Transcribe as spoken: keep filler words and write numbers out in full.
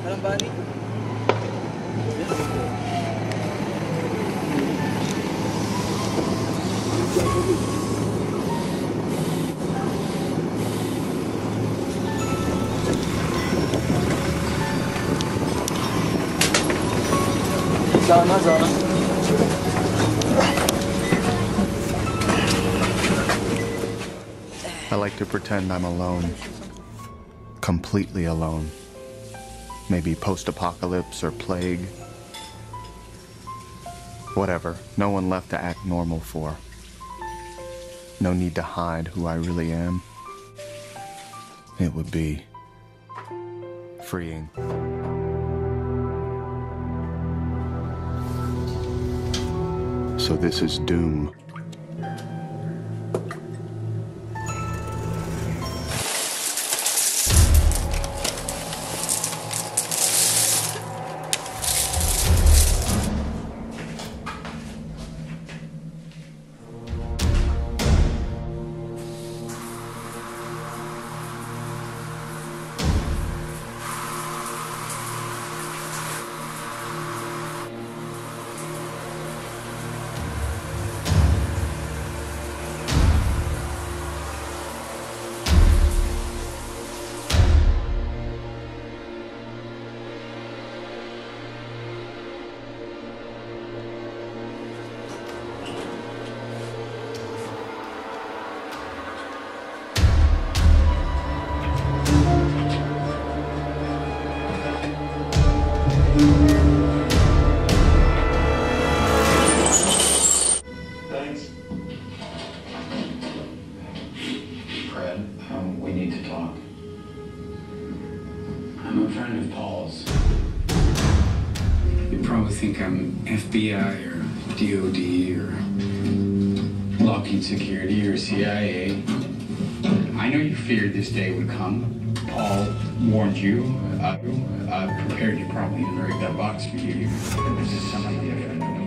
Anong bani? Zana, Zana. I like to pretend I'm alone. Completely alone. Maybe post-apocalypse or plague. Whatever. No one left to act normal for. No need to hide who I really am. It would be freeing. So this is doom. Thanks. Fred, um, we need to talk. I'm a friend of Paul's. You probably think I'm F B I or D O D or Lockheed Security or C I A. I know you feared this day would come. Paul warned you. Uh, uh, prepared you probably to break that box for you. This is something different.